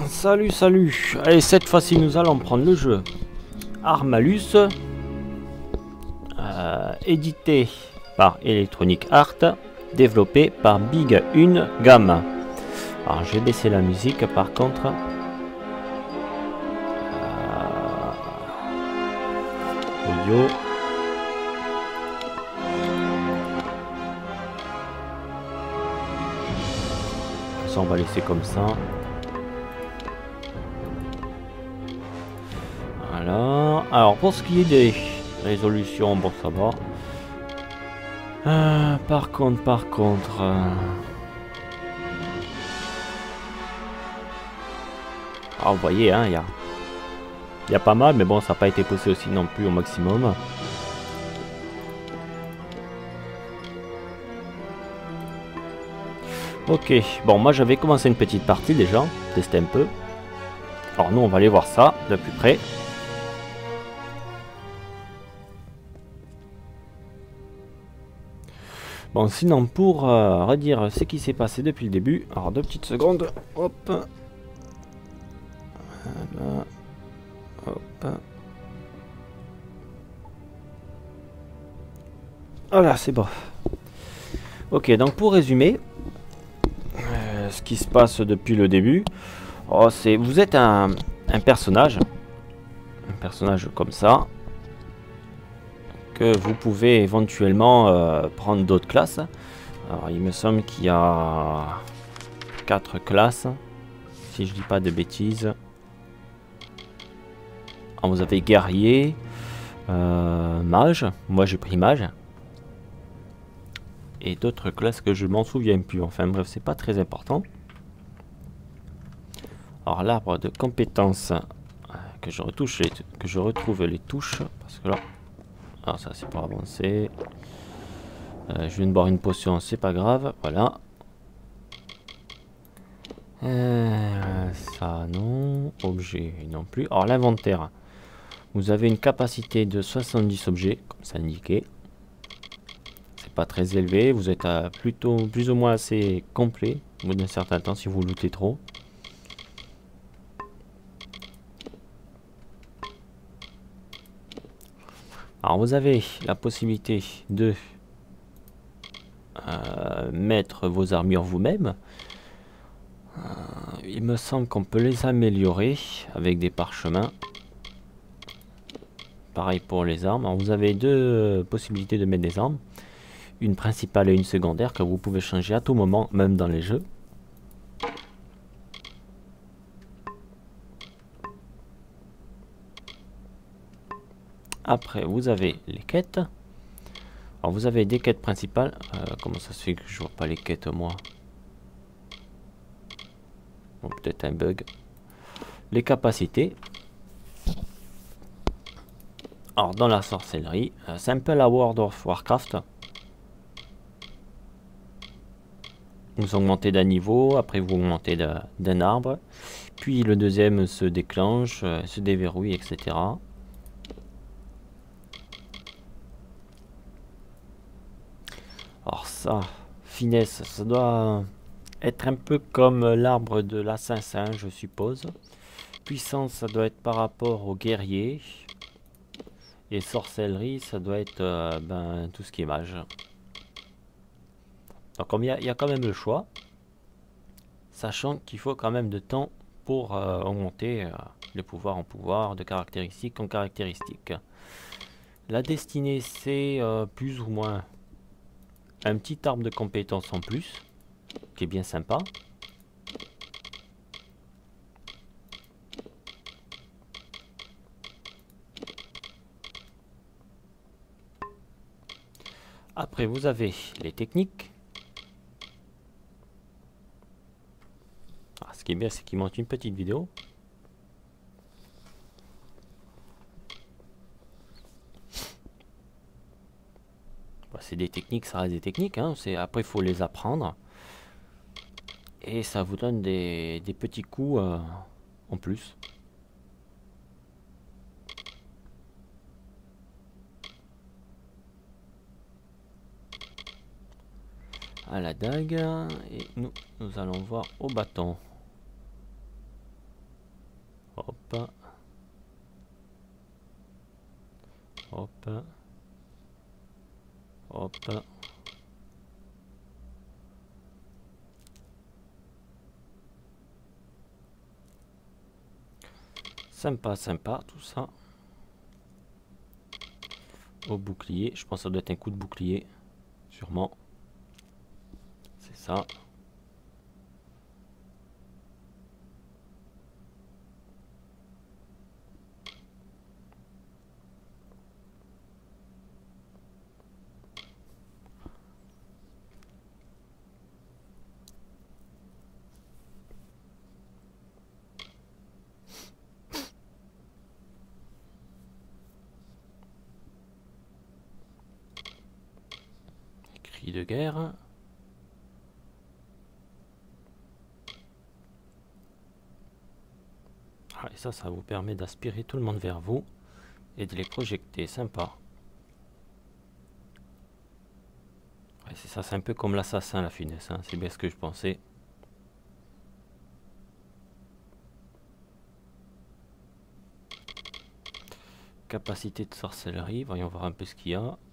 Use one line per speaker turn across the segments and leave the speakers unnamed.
Salut, salut. Allez, cette fois-ci, nous allons prendre le jeu Armalus, édité par Electronic Arts, développé par Big Une Gamme. Alors, je vais baisser la musique, par contre. Audio. Ça, on va laisser comme ça. Voilà. Alors, pour ce qui est des résolutions, bon, ça va. Par contre, vous voyez, hein, il y a pas mal, mais bon, ça n'a pas été poussé aussi non plus au maximum. Ok, bon, moi j'avais commencé une petite partie déjà, tester un peu. Alors nous, on va aller voir ça de plus près. Bon, sinon, pour redire ce qui s'est passé depuis le début, alors 2 petites secondes, hop. Voilà. Hop. Voilà, c'est bon. Ok, donc pour résumer, ce qui se passe depuis le début, oh, c'est vous êtes un personnage comme ça, que vous pouvez éventuellement prendre d'autres classes. Alors il me semble qu'il y a 4 classes, si je dis pas de bêtises. Alors, vous avez guerrier, mage, moi j'ai pris mage. Et d'autres classes que je m'en souviens plus. Enfin bref, c'est pas très important. Alors l'arbre de compétences, que je retrouve les touches, parce que là, alors ça c'est pour avancer. Je viens de boire une potion, c'est pas grave, voilà. Ça non, objet non plus. Alors l'inventaire, vous avez une capacité de 70 objets, comme ça indiqué. Pas très élevé, vous êtes plutôt plus ou moins assez complet au bout d'un certain temps si vous lootez trop. Alors vous avez la possibilité de mettre vos armures vous-même. Il me semble qu'on peut les améliorer avec des parchemins. Pareil pour les armes. Alors vous avez 2 possibilités de mettre des armes. Une principale et une secondaire que vous pouvez changer à tout moment, même dans les jeux. Après, vous avez les quêtes. Alors, vous avez des quêtes principales. Comment ça se fait que je vois pas les quêtes, moi? Bon, peut-être un bug. Les capacités. Alors, dans la sorcellerie, c'est un peu la World of Warcraft. Vous augmentez d'un niveau, après vous augmentez d'un arbre. Puis le deuxième se déclenche, se déverrouille, etc. Alors ça, finesse, ça doit être un peu comme l'arbre de l'assassin, je suppose. Puissance, ça doit être par rapport au guerrier. Et sorcellerie, ça doit être tout ce qui est mage. Donc comme il y a quand même le choix, sachant qu'il faut quand même de temps pour augmenter le pouvoir en pouvoir, de caractéristiques en caractéristiques. La destinée, c'est plus ou moins un petit arbre de compétences en plus, qui est bien sympa. Après, vous avez les techniques. Ce qui est bien, c'est qu'il monte une petite vidéo. C'est des techniques, ça reste des techniques. Hein. Après, il faut les apprendre. Et ça vous donne des petits coups en plus. À la dague. Et nous allons voir au bâton. Hop. Hop. Hop. Sympa, sympa, tout ça. Au bouclier, je pense que ça doit être un coup de bouclier, sûrement. C'est ça. De guerre. Ah, et ça vous permet d'aspirer tout le monde vers vous et de les projeter. Sympa. Ouais, c'est ça, c'est un peu comme l'assassin, la finesse, hein. C'est bien ce que je pensais. Capacité de sorcellerie, voyons voir un peu ce qu'il y a.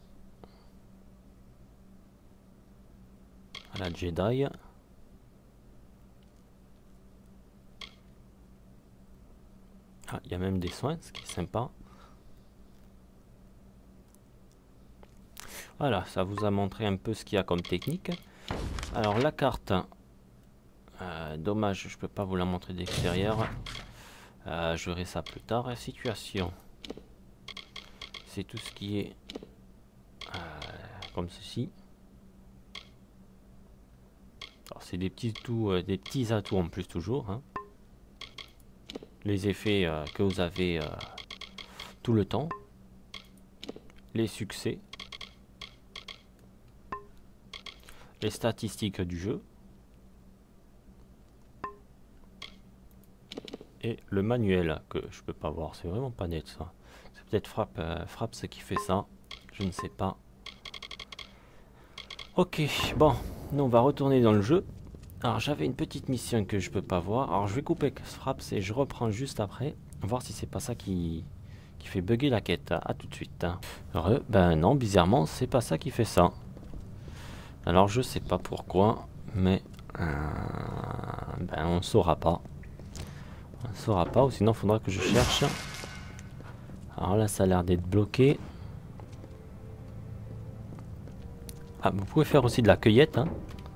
La Jedi. Ah, il y a même des soins, ce qui est sympa. Voilà, ça vous a montré un peu ce qu'il y a comme technique. Alors la carte, dommage, je peux pas vous la montrer d'extérieur. Je verrai ça plus tard. Situation, c'est tout ce qui est comme ceci. C'est des petits atouts en plus toujours, hein. Les effets que vous avez tout le temps, les succès, les statistiques du jeu et le manuel que je peux pas voir, c'est vraiment pas net ça. C'est peut-être Fraps ce qui fait ça, je ne sais pas. Ok, bon, nous on va retourner dans le jeu. Alors j'avais une petite mission que je peux pas voir. Alors je vais couper Fraps et je reprends juste après. Voir si c'est pas ça qui fait bugger la quête. À tout de suite. Ben non, bizarrement c'est pas ça qui fait ça. Alors je sais pas pourquoi. Mais ben on saura pas. On saura pas, ou sinon il faudra que je cherche. Alors là ça a l'air d'être bloqué. Ah, vous pouvez faire aussi de la cueillette, hein.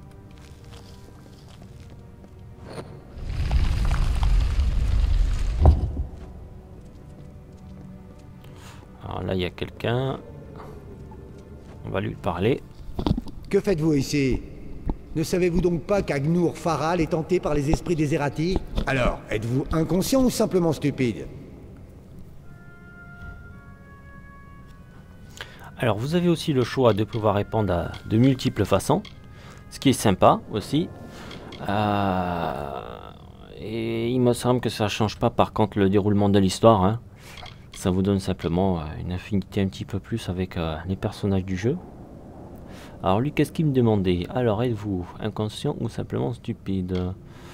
Alors là, il y a quelqu'un. On va lui parler.
Que faites-vous ici? Ne savez-vous donc pas qu'Agnur Faral est tenté par les esprits des Errati? Alors, êtes-vous inconscient ou simplement stupide?
Alors vous avez aussi le choix de pouvoir répondre de multiples façons, ce qui est sympa aussi. Et il me semble que ça change pas par contre le déroulement de l'histoire, hein. Ça vous donne simplement une affinité un petit peu plus avec les personnages du jeu. Alors lui, qu'est-ce qu'il me demandait? Alors, êtes-vous inconscient ou simplement stupide?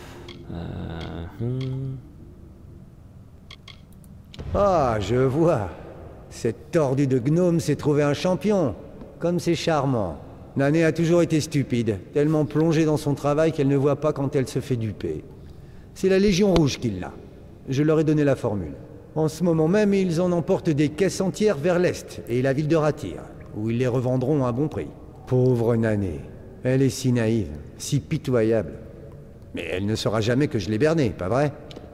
Ah, je vois. Cette tordue de gnome s'est trouvé un champion. Comme c'est charmant. Nané a toujours été stupide, tellement plongée dans son travail qu'elle ne voit pas quand elle se fait duper. C'est la Légion Rouge qui l'a. Je leur ai donné la formule. En ce moment même, ils en emportent des caisses entières vers l'est et la ville de Ratyr, où ils les revendront à bon prix. Pauvre Nané. Elle est si naïve, si pitoyable. Mais elle ne saura jamais que je l'ai berné, pas vrai?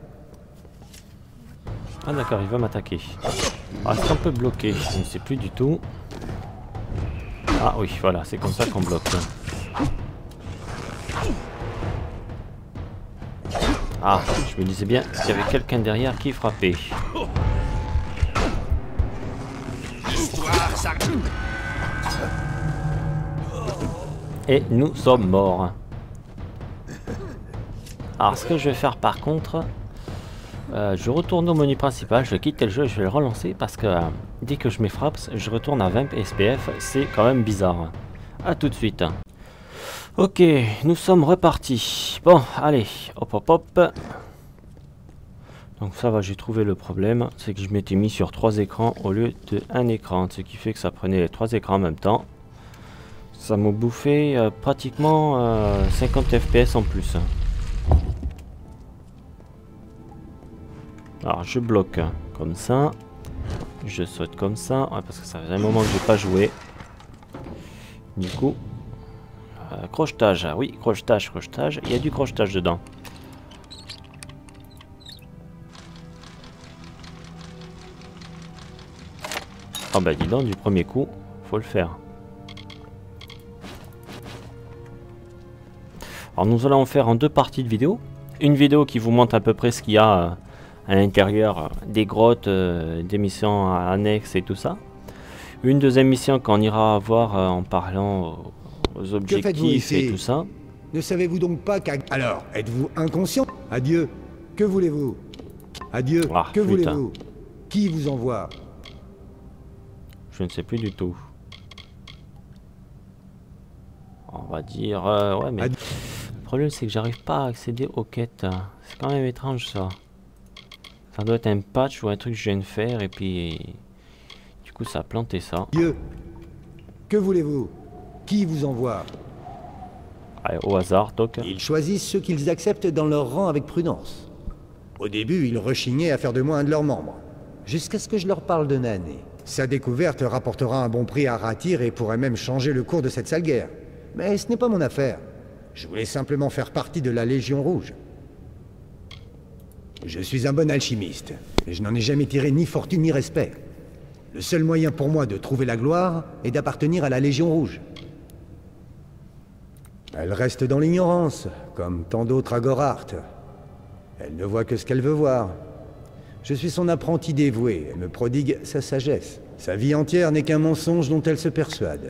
Ah d'accord, il va m'attaquer. Ah, c'est un peu bloqué, je ne sais plus du tout. Ah oui, voilà, c'est comme ça qu'on bloque. Ah, je me disais bien qu'il y avait quelqu'un derrière qui frappait. Et nous sommes morts. Alors ce que je vais faire par contre, je retourne au menu principal, je vais quitter le jeu et je vais le relancer parce que dès que je mets Fraps, je retourne à 20 SPF, c'est quand même bizarre. A tout de suite. Ok, nous sommes repartis. Bon, allez, hop hop hop. Donc ça va, j'ai trouvé le problème, c'est que je m'étais mis sur 3 écrans au lieu de un écran, ce qui fait que ça prenait les 3 écrans en même temps. Ça m'a bouffé pratiquement 50 FPS en plus. Alors je bloque comme ça, je saute comme ça, ouais, parce que ça fait un moment que j'ai pas joué. Du coup, crochetage, oui, crochetage, il y a du crochetage dedans. Ah bah dis donc, du premier coup, faut le faire. Alors nous allons faire en 2 parties de vidéo. Une vidéo qui vous montre à peu près ce qu'il y a à l'intérieur des grottes, des missions annexes et tout ça. Une deuxième mission qu'on ira voir en parlant aux objectifs et tout ça.
Ne savez-vous donc pas qu'à... Alors, êtes-vous inconscient? Adieu. Que voulez-vous? Adieu.
Ah,
que voulez-vous? Qui vous envoie?
Je ne sais plus du tout. On va dire... ouais, mais...
Adieu.
Le problème, c'est que j'arrive pas à accéder aux quêtes. C'est quand même étrange, ça. Ça doit être un patch ou un truc que je viens de faire, et puis... Du coup, ça a planté ça.
Adieu. Que voulez-vous? Qui vous envoie?
Allez, au hasard, donc.
Ils choisissent ceux qu'ils acceptent dans leur rang avec prudence. Au début, ils rechignaient à faire de moi un de leurs membres. Jusqu'à ce que je leur parle de Nané. Sa découverte rapportera un bon prix à Ratyr et pourrait même changer le cours de cette sale guerre. Mais ce n'est pas mon affaire. Je voulais simplement faire partie de la Légion Rouge. Je suis un bon alchimiste, et je n'en ai jamais tiré ni fortune ni respect. Le seul moyen pour moi de trouver la gloire est d'appartenir à la Légion Rouge. Elle reste dans l'ignorance, comme tant d'autres à Gorhart. Elle ne voit que ce qu'elle veut voir. Je suis son apprenti dévoué, elle me prodigue sa sagesse. Sa vie entière n'est qu'un mensonge dont elle se persuade.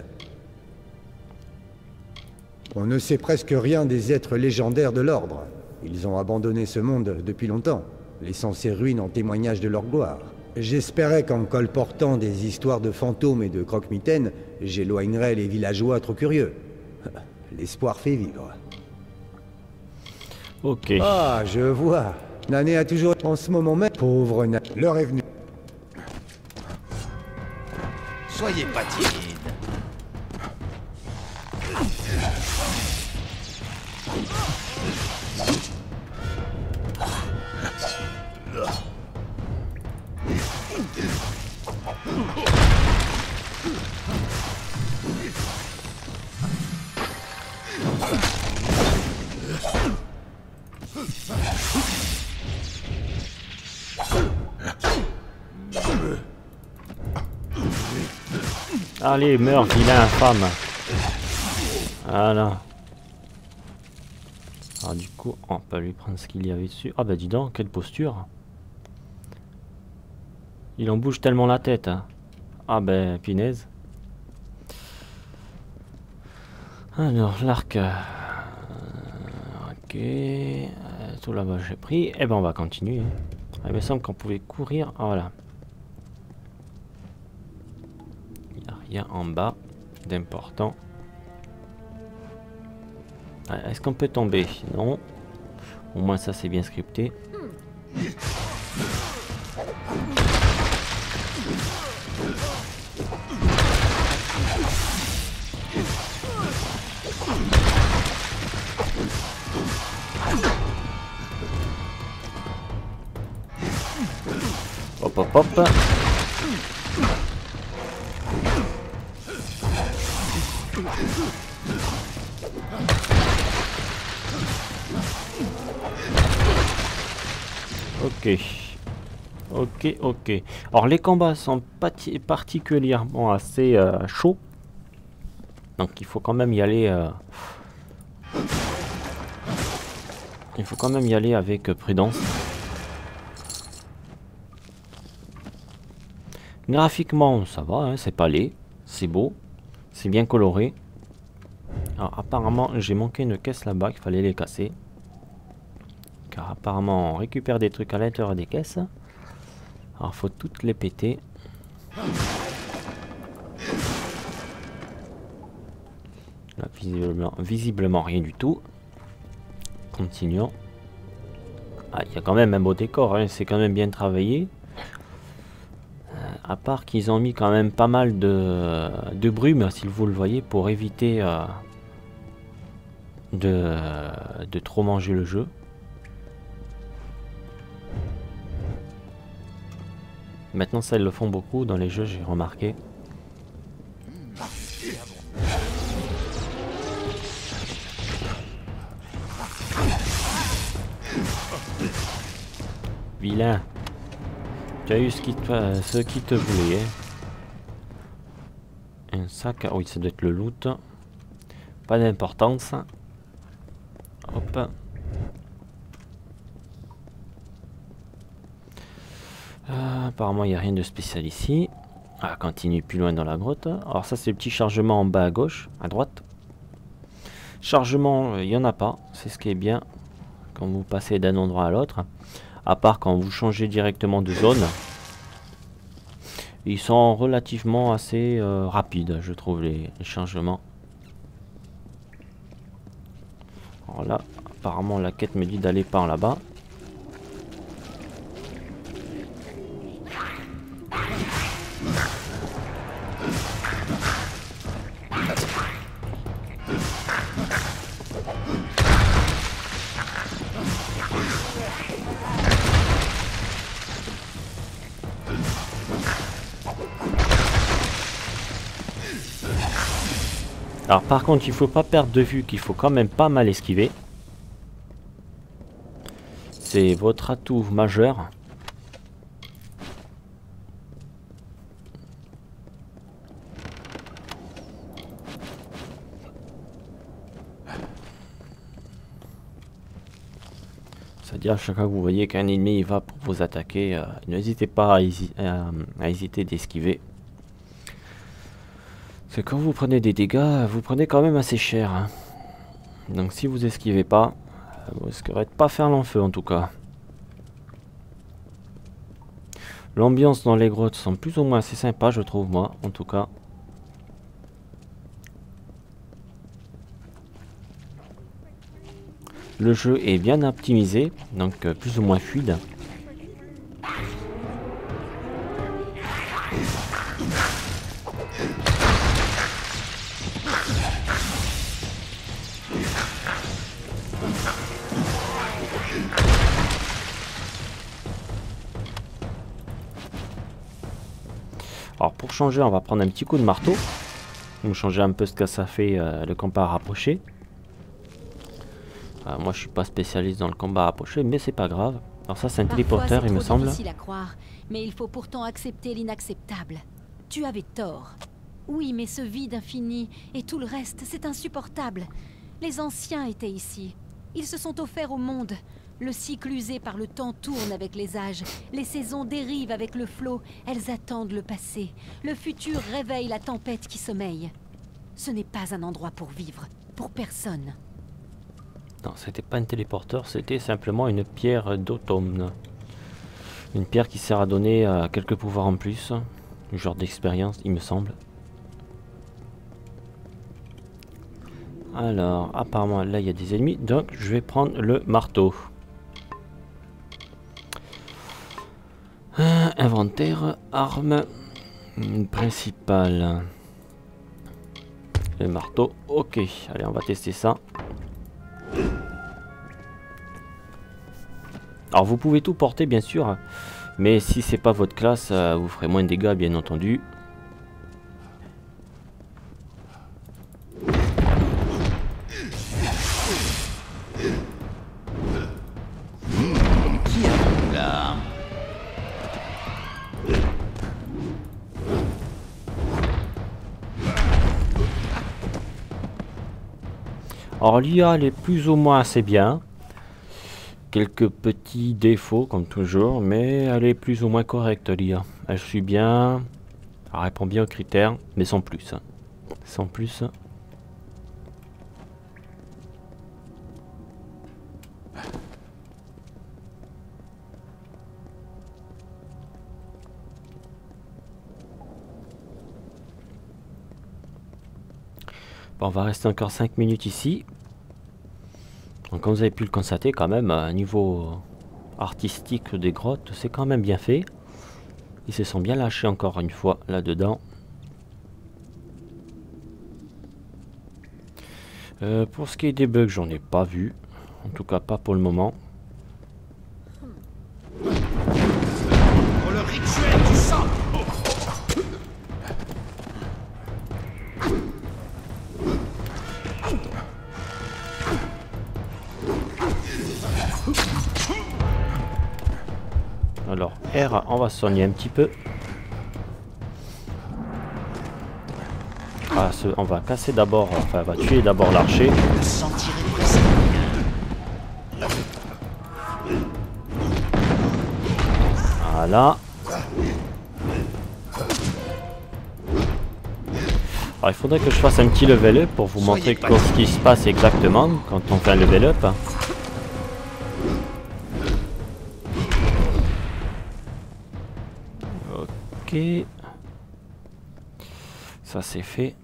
On ne sait presque rien des êtres légendaires de l'Ordre. Ils ont abandonné ce monde depuis longtemps, laissant ces ruines en témoignage de leur gloire. J'espérais qu'en colportant des histoires de fantômes et de croque-mitaines, j'éloignerais les villageois trop curieux. L'espoir fait vivre.
Ok.
Ah, je vois. Nané a toujours... En ce moment même... Pauvre Nané. L'heure est venue.
Soyez pas timide.
Allez, meurs, vilain infâme. Voilà. Alors du coup, on peut lui prendre ce qu'il y avait dessus. Ah bah dis donc, quelle posture. Il en bouge tellement la tête. Hein. Ah ben, punaise. Alors, l'arc. Ok. Tout là-bas, j'ai pris. Et ben, on va continuer. Il me semble qu'on pouvait courir. Ah, voilà. Il n'y a rien en bas d'important. Est-ce qu'on peut tomber? Non. Au moins, ça, c'est bien scripté. Hop, hop, hop. Ok. Ok, ok. Alors les combats sont particulièrement assez chauds. Donc il faut quand même y aller... il faut quand même y aller avec prudence. Graphiquement, ça va, hein, c'est pas laid, c'est beau, c'est bien coloré. Alors apparemment, j'ai manqué une caisse là-bas qu'il fallait les casser. Car apparemment, on récupère des trucs à l'intérieur des caisses. Alors faut toutes les péter. Là, visiblement rien du tout. Continuons. Ah, il y a quand même un beau décor, hein, c'est quand même bien travaillé. À part qu'ils ont mis quand même pas mal de brume, si vous le voyez, pour éviter de trop manger le jeu. Maintenant ça ils le font beaucoup dans les jeux, j'ai remarqué. Vilain. Tu as eu ce qui te voulait. Hein. Un sac, oui ça doit être le loot. Pas d'importance. Hop. Apparemment il n'y a rien de spécial ici. Ah, continue plus loin dans la grotte. Alors ça c'est le petit chargement en bas à gauche, à droite. Chargement, il n'y en a pas. C'est ce qui est bien quand vous passez d'un endroit à l'autre. À part quand vous changez directement de zone. Ils sont relativement assez rapides, je trouve, les changements. Alors là, apparemment la quête me dit d'aller par là-bas. Alors par contre il faut pas perdre de vue qu'il faut quand même pas mal esquiver. C'est votre atout majeur. C'est-à-dire à chaque fois que vous voyez qu'un ennemi va pour vous attaquer, n'hésitez pas à hésiter d'esquiver. Parce que quand vous prenez des dégâts, vous prenez quand même assez cher. Hein. Donc si vous esquivez pas, vous risquerez de pas faire l'enfeu en tout cas. L'ambiance dans les grottes sont plus ou moins assez sympa, je trouve moi, en tout cas. Le jeu est bien optimisé, donc plus ou moins fluide. Alors pour changer, on va prendre un petit coup de marteau. Donc changer un peu ce que ça fait le combat rapproché. Moi je suis pas spécialiste dans le combat rapproché, mais c'est pas grave. Alors ça c'est un téléporteur il me semble.
C'est difficile à croire, mais il faut pourtant accepter l'inacceptable. Tu avais tort. Oui, mais ce vide infini et tout le reste, c'est insupportable. Les anciens étaient ici. Ils se sont offerts au monde. Le cycle usé par le temps tourne avec les âges. Les saisons dérivent avec le flot. Elles attendent le passé. Le futur réveille la tempête qui sommeille. Ce n'est pas un endroit pour vivre. Pour personne.
Non, c'était pas un téléporteur, c'était simplement une pierre d'automne. Une pierre qui sert à donner quelques pouvoirs en plus. Un genre d'expérience, il me semble. Alors, apparemment, là, il y a des ennemis. Donc, je vais prendre le marteau. Inventaire, arme principale. Le marteau, ok. Allez, on va tester ça. Alors, vous pouvez tout porter, bien sûr. Mais si c'est pas votre classe, vous ferez moins de dégâts, bien entendu. Alors l'IA elle est plus ou moins assez bien. Quelques petits défauts comme toujours, mais elle est plus ou moins correcte l'IA. Elle suit bien, elle répond bien aux critères, mais sans plus. Sans plus. Bon, on va rester encore 5 minutes ici. Donc comme vous avez pu le constater quand même, niveau artistique des grottes, c'est quand même bien fait. Ils se sont bien lâchés encore une fois là-dedans. Pour ce qui est des bugs, j'en ai pas vu. En tout cas, pas pour le moment.
Pour le rituel du sang.
Alors, R, on va se soigner un petit peu. Ah, on va casser d'abord, enfin, on va tuer d'abord l'archer.
Le sang tiré de la scène.
Voilà. Alors, il faudrait que je fasse un petit level up pour vous montrer ce qui se passe exactement quand on fait un level up. Ok. Ça c'est fait.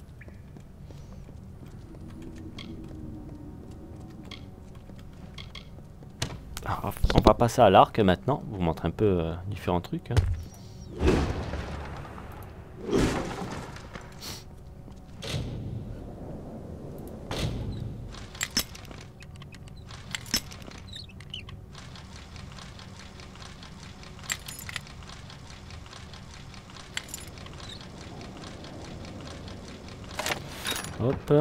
Alors, on va passer à l'arc maintenant, vous montrer un peu différents trucs. Hein. Hop.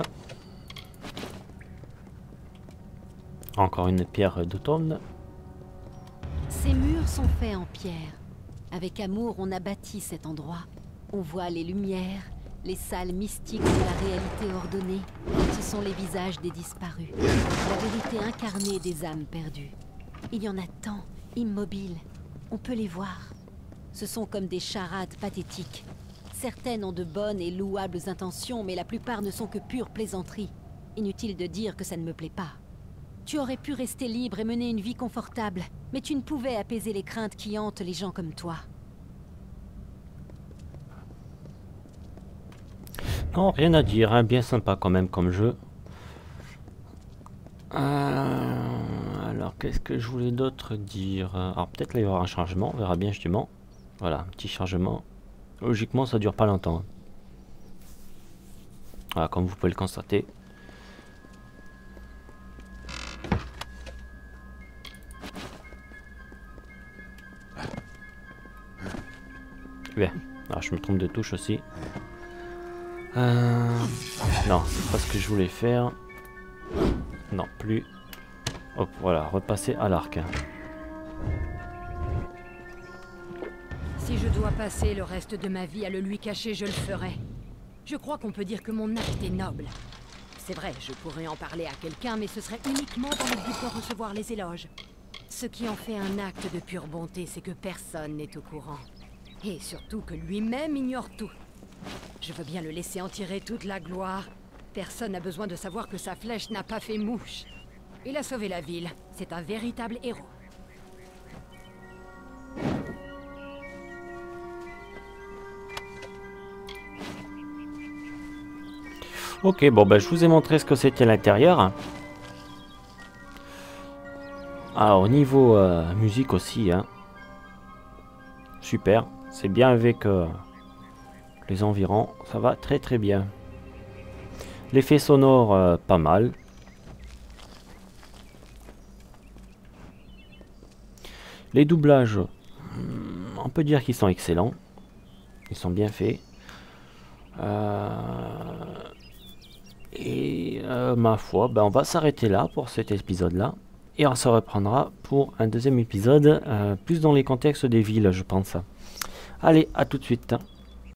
Encore une pierre d'automne.
Ces murs sont faits en pierre. Avec amour, on a bâti cet endroit. On voit les lumières, les salles mystiques de la réalité ordonnée. Ce sont les visages des disparus. La vérité incarnée des âmes perdues. Il y en a tant, immobiles. On peut les voir. Ce sont comme des charades pathétiques. Certaines ont de bonnes et louables intentions, mais la plupart ne sont que pure plaisanterie. Inutile de dire que ça ne me plaît pas. Tu aurais pu rester libre et mener une vie confortable, mais tu ne pouvais apaiser les craintes qui hantent les gens comme toi.
Non, rien à dire, hein, bien sympa quand même comme jeu. Alors, qu'est-ce que je voulais d'autre dire? Alors, peut-être là, il y aura un changement, on verra bien justement. Voilà, un petit changement. Logiquement, ça dure pas longtemps. Voilà, comme vous pouvez le constater. Bien. Alors, je me trompe de touche aussi. Non, c'est pas ce que je voulais faire. Non, plus. Hop, voilà, repasser à l'arc.
Si je dois passer le reste de ma vie à le lui cacher, je le ferai. Je crois qu'on peut dire que mon acte est noble. C'est vrai, je pourrais en parler à quelqu'un, mais ce serait uniquement dans le but de recevoir les éloges. Ce qui en fait un acte de pure bonté, c'est que personne n'est au courant. Et surtout que lui-même ignore tout. Je veux bien le laisser en tirer toute la gloire. Personne n'a besoin de savoir que sa flèche n'a pas fait mouche. Il a sauvé la ville. C'est un véritable héros.
Ok, bon ben je vous ai montré ce que c'était l'intérieur. Alors au niveau musique aussi, hein. Super, c'est bien avec les environs, ça va très très bien. L'effet sonore, pas mal. Les doublages, on peut dire qu'ils sont excellents. Ils sont bien faits. Et ma foi, ben on va s'arrêter là pour cet épisode-là. Et on se reprendra pour un deuxième épisode, plus dans les contextes des villes, je pense. Allez, à tout de suite.